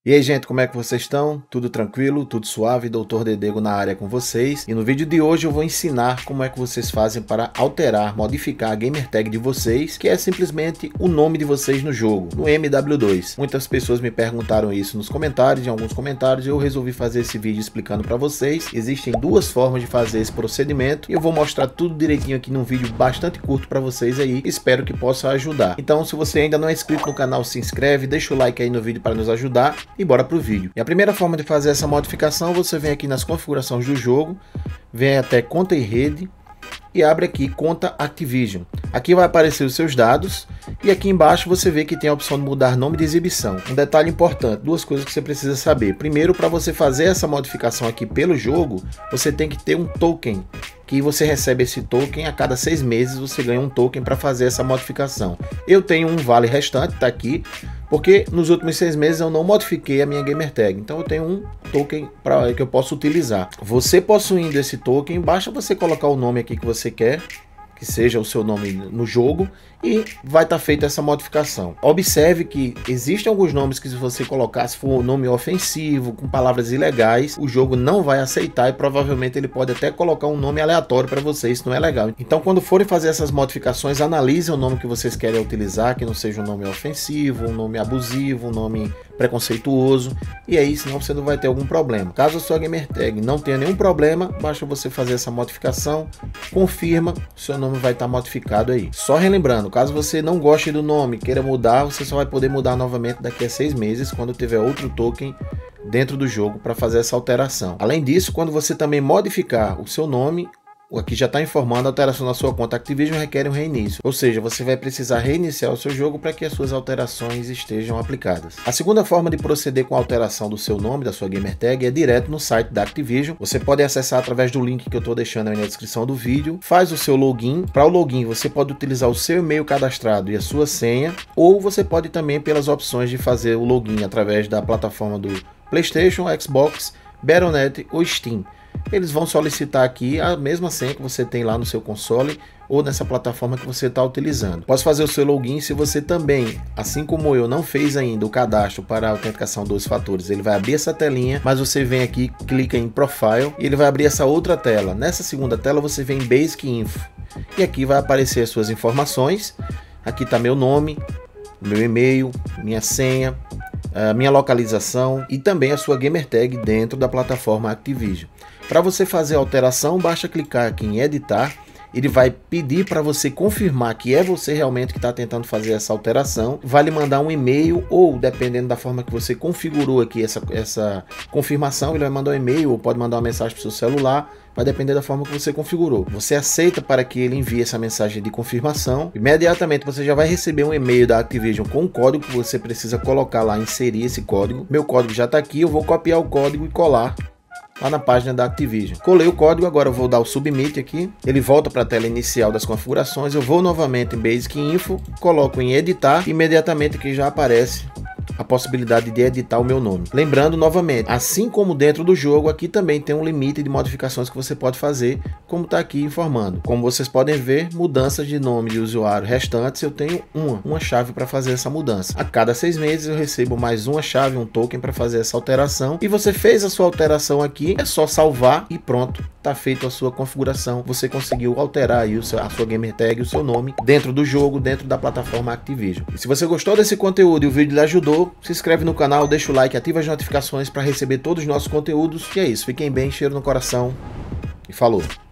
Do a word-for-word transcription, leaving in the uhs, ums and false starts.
E aí, gente, como é que vocês estão? Tudo tranquilo? Tudo suave? doutor Dedego na área com vocês. E no vídeo de hoje eu vou ensinar como é que vocês fazem para alterar, modificar a gamertag de vocês, que é simplesmente o nome de vocês no jogo, no M W dois. Muitas pessoas me perguntaram isso nos comentários, em alguns comentários, e eu resolvi fazer esse vídeo explicando para vocês. Existem duas formas de fazer esse procedimento e eu vou mostrar tudo direitinho aqui num vídeo bastante curto para vocês aí. Espero que possa ajudar. Então, se você ainda não é inscrito no canal, se inscreve, deixa o like aí no vídeo para nos ajudar. E bora pro vídeo. E a primeira forma de fazer essa modificação, você vem aqui nas configurações do jogo, vem até conta e rede e abre aqui conta Activision. Aqui vai aparecer os seus dados e aqui embaixo você vê que tem a opção de mudar nome de exibição. Um detalhe importante, duas coisas que você precisa saber. Primeiro, para você fazer essa modificação aqui pelo jogo, você tem que ter um token, que você recebe esse token a cada seis meses, você ganha um token para fazer essa modificação. Eu tenho um vale restante, tá aqui, porque nos últimos seis meses eu não modifiquei a minha gamertag, então eu tenho um token para que eu posso utilizar. Você possuindo esse token, basta você colocar o nome aqui que você quer, que seja o seu nome no jogo, e vai estar feita essa modificação. Observe que existem alguns nomes que, se você colocar, se for um nome ofensivo, com palavras ilegais, o jogo não vai aceitar e provavelmente ele pode até colocar um nome aleatório para vocês, isso não é legal. Então, quando forem fazer essas modificações, analisem o nome que vocês querem utilizar, que não seja um nome ofensivo, um nome abusivo, um nome preconceituoso, e aí senão você não vai ter algum problema. Caso a sua gamertag não tenha nenhum problema, basta você fazer essa modificação, confirma, seu nome vai estar modificado aí. Só relembrando, caso você não goste do nome, queira mudar, você só vai poder mudar novamente daqui a seis meses, quando tiver outro token dentro do jogo para fazer essa alteração. Além disso, quando você também modificar o seu nome, aqui já está informando, a alteração na sua conta Activision requer um reinício, ou seja, você vai precisar reiniciar o seu jogo para que as suas alterações estejam aplicadas. A segunda forma de proceder com a alteração do seu nome, da sua gamertag, é direto no site da Activision. Você pode acessar através do link que eu estou deixando aí na descrição do vídeo, faz o seu login. Para o login você pode utilizar o seu e-mail cadastrado e a sua senha, ou você pode também pelas opções de fazer o login através da plataforma do PlayStation, Xbox, Battle ponto net ou Steam. Eles vão solicitar aqui a mesma senha que você tem lá no seu console ou nessa plataforma que você está utilizando. Pode fazer o seu login. Se você também, assim como eu, não fez ainda o cadastro para a autenticação dos fatores, ele vai abrir essa telinha, mas você vem aqui, clica em Profile e ele vai abrir essa outra tela. Nessa segunda tela você vem em Basic Info e aqui vai aparecer as suas informações. Aqui está meu nome, meu e-mail, minha senha, a minha localização e também a sua gamertag dentro da plataforma Activision. Para você fazer a alteração, basta clicar aqui em editar. Ele vai pedir para você confirmar que é você realmente que está tentando fazer essa alteração. Vai lhe mandar um e-mail, ou dependendo da forma que você configurou aqui essa, essa confirmação, ele vai mandar um e-mail ou pode mandar uma mensagem para o seu celular. Vai depender da forma que você configurou. Você aceita para que ele envie essa mensagem de confirmação. Imediatamente você já vai receber um e-mail da Activision com um código que você precisa colocar lá, inserir esse código. Meu código já está aqui, eu vou copiar o código e colar lá na página da Activision. Colei o código, agora eu vou dar o submit aqui. Ele volta para a tela inicial das configurações. Eu vou novamente em Basic Info, coloco em editar. Imediatamente aqui já aparece a possibilidade de editar o meu nome. Lembrando novamente, assim como dentro do jogo, aqui também tem um limite de modificações que você pode fazer, como está aqui informando. Como vocês podem ver, mudanças de nome de usuário restantes, eu tenho uma, uma chave para fazer essa mudança. A cada seis meses eu recebo mais uma chave, um token para fazer essa alteração. E você fez a sua alteração aqui, é só salvar e pronto. Está feita a sua configuração. Você conseguiu alterar aí o seu, a sua gamertag, o seu nome dentro do jogo, dentro da plataforma Activision. E se você gostou desse conteúdo e o vídeo lhe ajudou, se inscreve no canal, deixa o like, ativa as notificações para receber todos os nossos conteúdos. E é isso, fiquem bem, cheiro no coração e falou!